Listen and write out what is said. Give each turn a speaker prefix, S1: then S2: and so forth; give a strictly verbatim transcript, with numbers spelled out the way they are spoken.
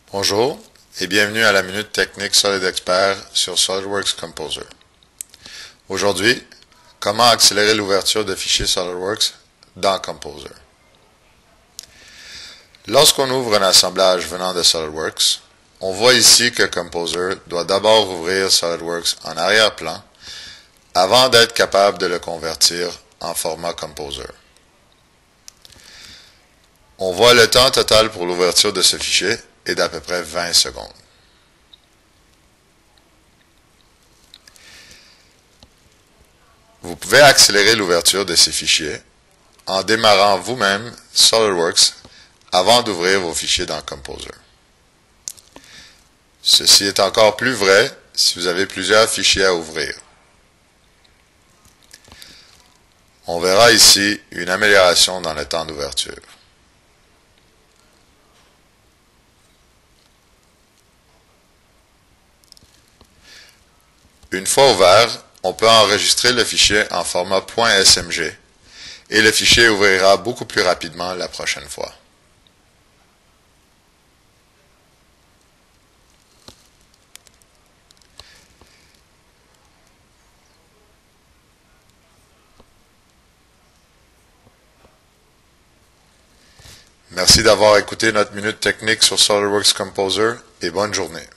S1: Bonjour et bienvenue à la Minute Technique SolidExpert sur SolidWorks Composer. Aujourd'hui, comment accélérer l'ouverture de fichiers SolidWorks dans Composer. Lorsqu'on ouvre un assemblage venant de SolidWorks, on voit ici que Composer doit d'abord ouvrir SolidWorks en arrière-plan avant d'être capable de le convertir en format Composer. On voit le temps total pour l'ouverture de ce fichier est d'à peu près vingt secondes. Vous pouvez accélérer l'ouverture de ces fichiers en démarrant vous-même SolidWorks avant d'ouvrir vos fichiers dans Composer. Ceci est encore plus vrai si vous avez plusieurs fichiers à ouvrir. On verra ici une amélioration dans le temps d'ouverture. Une fois ouvert, on peut enregistrer le fichier en format .smg et le fichier ouvrira beaucoup plus rapidement la prochaine fois. Merci d'avoir écouté notre minute technique sur SolidWorks Composer et bonne journée.